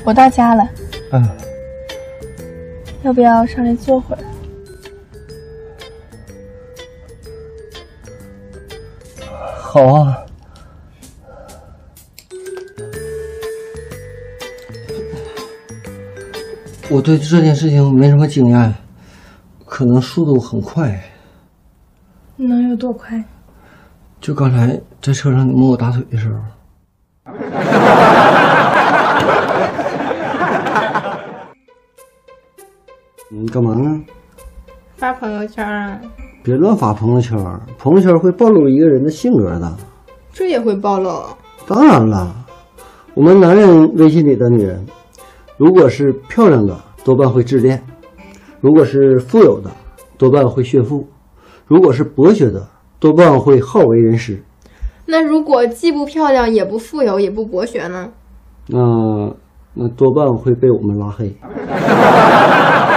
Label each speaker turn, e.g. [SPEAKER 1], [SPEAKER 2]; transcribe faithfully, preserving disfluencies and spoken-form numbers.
[SPEAKER 1] 我到家了。
[SPEAKER 2] 嗯。
[SPEAKER 1] 要不要上来坐会儿？
[SPEAKER 2] 好啊。我对这件事情没什么经验，可能速度很快。
[SPEAKER 1] 能有多快？
[SPEAKER 2] 就刚才在车上你摸我大腿的时候。你干嘛呢？
[SPEAKER 1] 发朋友圈啊！
[SPEAKER 2] 别乱发朋友圈，朋友圈会暴露一个人的性格的。
[SPEAKER 1] 这也会暴露？
[SPEAKER 2] 当然了，我们男人微信里的女人，如果是漂亮的，多半会自恋；如果是富有的，多半会炫富；如果是博学的，多半会好为人师。
[SPEAKER 1] 那如果既不漂亮，也不富有，也不博学呢？
[SPEAKER 2] 那那多半会被我们拉黑。